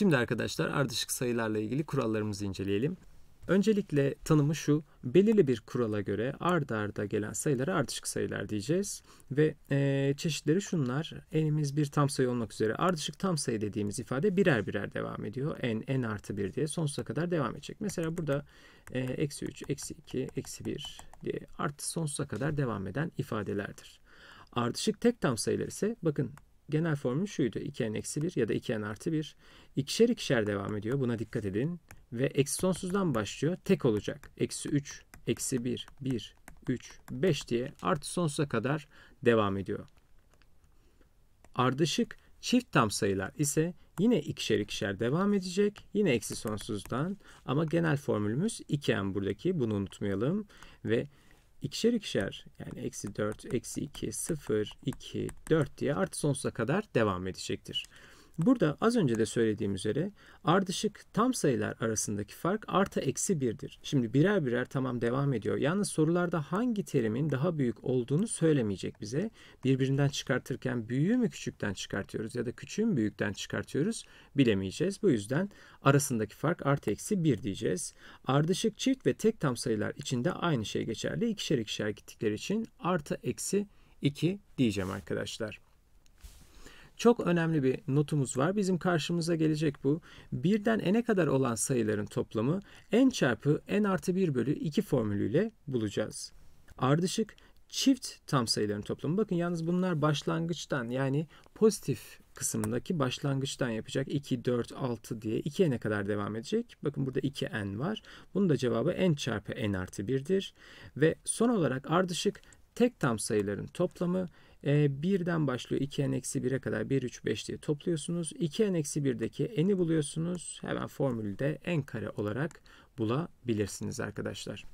Şimdi arkadaşlar ardışık sayılarla ilgili kurallarımızı inceleyelim. Öncelikle tanımı şu: belirli bir kurala göre ard arda gelen sayılara ardışık sayılar diyeceğiz. Ve çeşitleri şunlar: n'imiz bir tam sayı olmak üzere ardışık tam sayı dediğimiz ifade birer birer devam ediyor. N artı 1 diye sonsuza kadar devam edecek. Mesela burada eksi 3, eksi 2, eksi 1 diye artı sonsuza kadar devam eden ifadelerdir. Ardışık tek tam sayılar ise bakın genel formül şuydu: 2n eksi 1 ya da 2n artı 1. İkişer ikişer devam ediyor. Buna dikkat edin. Ve eksi sonsuzdan başlıyor. Tek olacak. Eksi 3, eksi 1, 1, 3, 5 diye artı sonsuza kadar devam ediyor. Ardışık çift tam sayılar ise yine ikişer ikişer devam edecek. Yine eksi sonsuzdan, ama genel formülümüz 2n buradaki. Bunu unutmayalım. Ve İkişer ikişer, yani eksi 4, eksi 2, 0, 2, 4 diye artı sonsuza kadar devam edecektir. Burada az önce de söylediğim üzere ardışık tam sayılar arasındaki fark artı eksi 1'dir. Şimdi birer birer tamam devam ediyor. Yalnız sorularda hangi terimin daha büyük olduğunu söylemeyecek bize. Birbirinden çıkartırken büyüğü mü küçükten çıkartıyoruz ya da küçüğü mü büyükten çıkartıyoruz bilemeyeceğiz. Bu yüzden arasındaki fark artı eksi 1 diyeceğiz. Ardışık çift ve tek tam sayılar için de aynı şey geçerli. İkişer ikişer gittikleri için artı eksi 2 diyeceğim arkadaşlar. Çok önemli bir notumuz var. Bizim karşımıza gelecek bu. Birden n'e kadar olan sayıların toplamı n çarpı n artı 1 bölü 2 formülüyle bulacağız. Ardışık çift tam sayıların toplamı. Bakın yalnız bunlar başlangıçtan, yani pozitif kısmındaki başlangıçtan yapacak. 2, 4, 6 diye 2n'e kadar devam edecek. Bakın burada 2n var. Bunun da cevabı n çarpı n artı 1'dir. Ve son olarak ardışık tek tam sayıların toplamı birden başlıyor 2n eksi 1'e kadar 1, 3, 5 diye topluyorsunuz. 2n eksi 1'deki n'i buluyorsunuz. Hemen formülü de n kare olarak bulabilirsiniz arkadaşlar.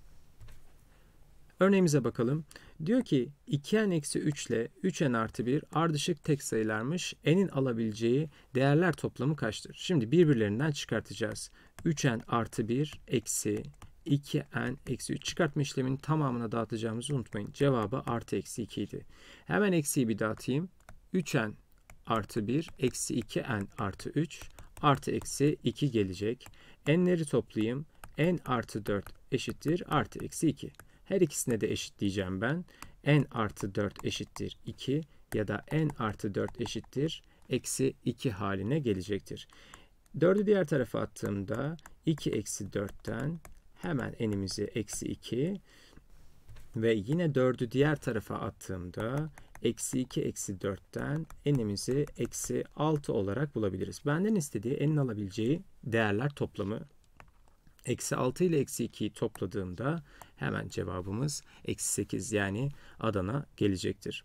Örneğimize bakalım. Diyor ki 2n eksi 3 ile 3n artı 1 ardışık tek sayılarmış. N'in alabileceği değerler toplamı kaçtır? Şimdi birbirlerinden çıkartacağız. 3n artı 1 eksi 2n eksi 3 çıkartma işleminin tamamına dağıtacağımızı unutmayın. Cevabı artı eksi 2 idi. Hemen eksiyi bir dağıtayım. 3n artı 1 eksi 2n artı 3 artı eksi 2 gelecek. N'leri toplayayım. N artı 4 eşittir artı eksi 2. Her ikisine de eşitleyeceğim ben. N artı 4 eşittir 2 ya da n artı 4 eşittir eksi 2 haline gelecektir. 4'ü diğer tarafa attığımda 2 eksi 4'ten hemen n'imizi eksi 2 ve yine 4'ü diğer tarafa attığımda eksi 2 eksi 4'ten n'imizi eksi 6 olarak bulabiliriz. Benden istediği n'in alabileceği değerler toplamı. Eksi 6 ile eksi 2'yi topladığımda hemen cevabımız eksi 8, yani Adana gelecektir.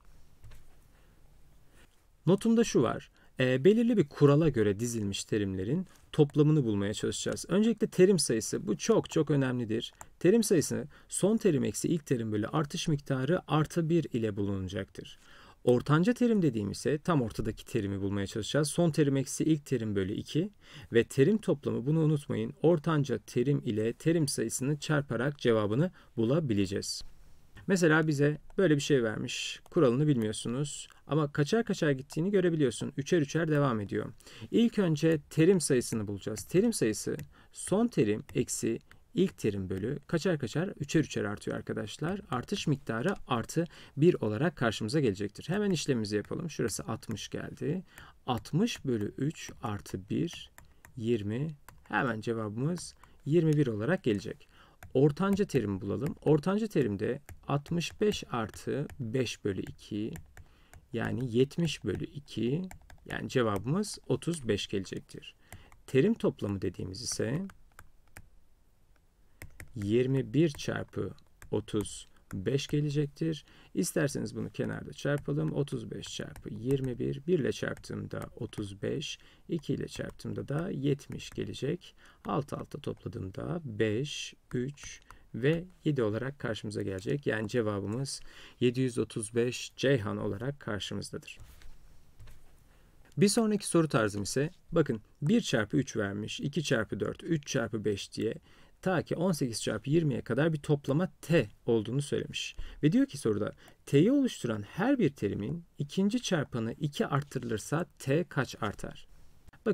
Notumda şu var. Belirli bir kurala göre dizilmiş terimlerin toplamını bulmaya çalışacağız. Öncelikle terim sayısı. Bu çok çok önemlidir. Terim sayısı son terim eksi ilk terim bölü artış miktarı artı 1 ile bulunacaktır. Ortanca terim dediğim ise tam ortadaki terimi bulmaya çalışacağız. Son terim eksi ilk terim bölü 2 ve terim toplamı, bunu unutmayın. Ortanca terim ile terim sayısını çarparak cevabını bulabileceğiz. Mesela bize böyle bir şey vermiş. Kuralını bilmiyorsunuz ama kaçar kaçar gittiğini görebiliyorsun. Üçer üçer devam ediyor. İlk önce terim sayısını bulacağız. Terim sayısı son terim eksi ilk terim bölü kaçar kaçar üçer üçer artıyor arkadaşlar. Artış miktarı artı 1 olarak karşımıza gelecektir. Hemen işlemimizi yapalım. Şurası 60 geldi. 60 bölü 3 artı 1 20. Hemen cevabımız 21 olarak gelecek. Ortanca terimi bulalım. Ortanca terimde 65 artı 5 bölü 2, yani 70 bölü 2, yani cevabımız 35 gelecektir. Terim toplamı dediğimiz ise 21 çarpı 35 gelecektir. İsterseniz bunu kenarda çarpalım. 35 çarpı 21, 1 ile çarptığımda 35, 2 ile çarptığımda da 70 gelecek. Alt alta topladığımda 5, 3 ve 7 olarak karşımıza gelecek. Yani cevabımız 735 Ceyhan olarak karşımızdadır. Bir sonraki soru tarzım ise bakın 1 çarpı 3 vermiş, 2 çarpı 4, 3 çarpı 5 diye ta ki 18 çarpı 20'ye kadar bir toplama t olduğunu söylemiş. Ve diyor ki soruda t'yi oluşturan her bir terimin ikinci çarpanı 2 arttırılırsa t kaç artar? Bakın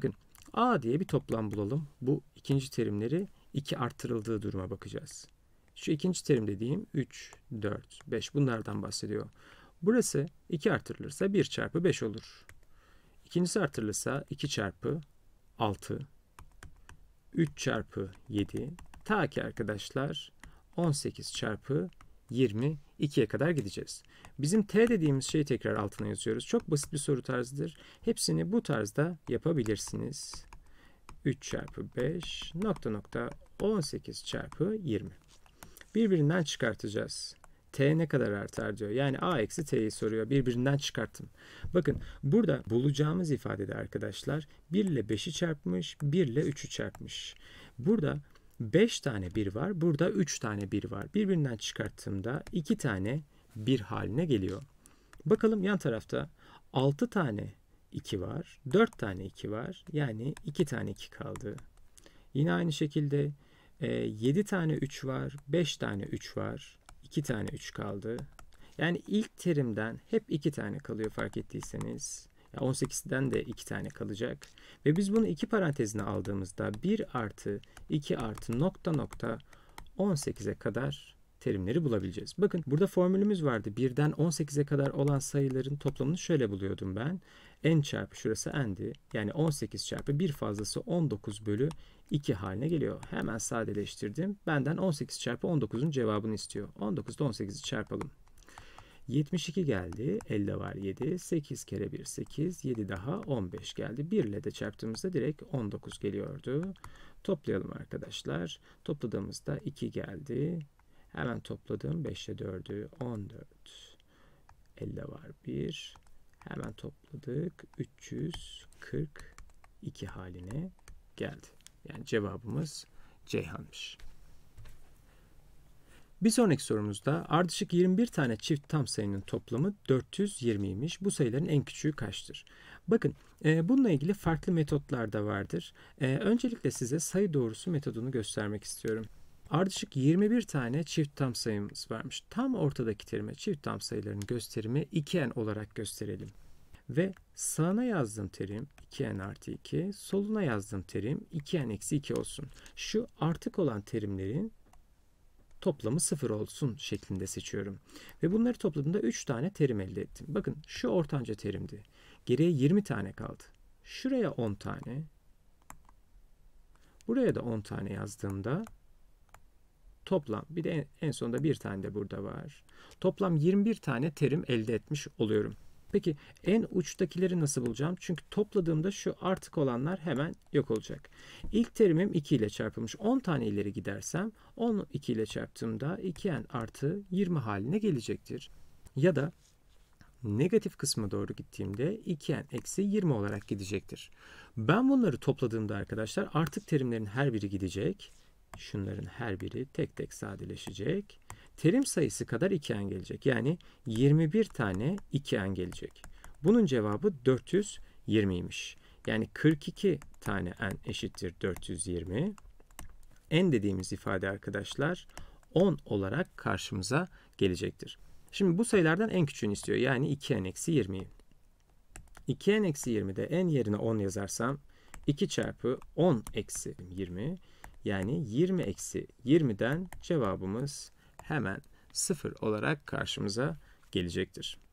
A diye bir toplam bulalım. Bu ikinci terimleri 2 artırıldığı duruma bakacağız. Şu ikinci terim dediğim 3, 4, 5 bunlardan bahsediyor. Burası 2 artırılırsa 1 çarpı 5 olur. İkincisi artırılırsa 2 çarpı 6, 3 çarpı 7, ta ki arkadaşlar 18 çarpı 22'ye kadar gideceğiz. Bizim T dediğimiz şeyi tekrar altına yazıyoruz. Çok basit bir soru tarzıdır. Hepsini bu tarzda yapabilirsiniz. 3 çarpı 5 nokta nokta 18 çarpı 20. Birbirinden çıkartacağız. T ne kadar artar diyor. Yani A eksi T'yi soruyor. Birbirinden çıkartın. Bakın burada bulacağımız ifadede arkadaşlar 1 ile 5'i çarpmış, 1 ile 3'ü çarpmış. Burada 5 tane 1 var. Burada 3 tane 1 var. Birbirinden çıkarttığımda 2 tane 1 haline geliyor. Bakalım yan tarafta 6 tane 2 var. 4 tane 2 var. Yani 2 tane 2 kaldı. Yine aynı şekilde 7 tane 3 var. 5 tane 3 var. 2 tane 3 kaldı. Yani ilk terimden hep 2 tane kalıyor fark ettiyseniz. 18'den de 2 tane kalacak. Ve biz bunu 2 parantezine aldığımızda 1 artı 2 artı nokta nokta 18'e kadar terimleri bulabileceğiz. Bakın burada formülümüz vardı. 1'den 18'e kadar olan sayıların toplamını şöyle buluyordum ben. N çarpı şurası n'di. Yani 18 çarpı 1 fazlası 19 bölü 2 haline geliyor. Hemen sadeleştirdim. Benden 18 çarpı 19'un cevabını istiyor. 19'da 18'i çarpalım. 72 geldi. Elde var 7. 8 kere 1 8. 7 daha 15 geldi. 1 ile de çarptığımızda direkt 19 geliyordu. Toplayalım arkadaşlar. Topladığımızda 2 geldi. Hemen topladım. 5'e 4'ü 14. Elde var 1. Hemen topladık. 342 haline geldi. Yani cevabımız Ceyhan'mış. Bir sonraki sorumuzda ardışık 21 tane çift tam sayının toplamı 420'ymiş. Bu sayıların en küçüğü kaçtır? Bakın bununla ilgili farklı metotlar da vardır. Öncelikle size sayı doğrusu metodunu göstermek istiyorum. Ardışık 21 tane çift tam sayımız varmış. Tam ortadaki terime çift tam sayıların gösterimi 2n olarak gösterelim. Ve sağına yazdığım terim 2n artı 2, soluna yazdığım terim 2n eksi 2 olsun. Şu artık olan terimlerin toplamı 0 olsun şeklinde seçiyorum. Ve bunları topladığımda 3 tane terim elde ettim. Bakın şu ortanca terimdi. Geriye 20 tane kaldı. Şuraya 10 tane. Buraya da 10 tane yazdığımda toplam bir de en sonunda bir tane de burada var. Toplam 21 tane terim elde etmiş oluyorum. Peki en uçtakileri nasıl bulacağım? Çünkü topladığımda şu artık olanlar hemen yok olacak. İlk terimim 2 ile çarpılmış. 10 tane ileri gidersem 10 2 ile çarptığımda 2n artı 20 haline gelecektir. Ya da negatif kısma doğru gittiğimde 2n eksi 20 olarak gidecektir. Ben bunları topladığımda arkadaşlar artık terimlerin her biri gidecek. Şunların her biri tek tek sadeleşecek. Terim sayısı kadar 2n gelecek. Yani 21 tane 2n gelecek. Bunun cevabı 420'ymiş. Yani 42 tane n eşittir 420. N dediğimiz ifade arkadaşlar 10 olarak karşımıza gelecektir. Şimdi bu sayılardan en küçüğünü istiyor. Yani 2n eksi 20'yi. 2n eksi 20'de n yerine 10 yazarsam 2 çarpı 10 eksi 20 yani 20 eksi 20'den cevabımız hemen 0 olarak karşımıza gelecektir.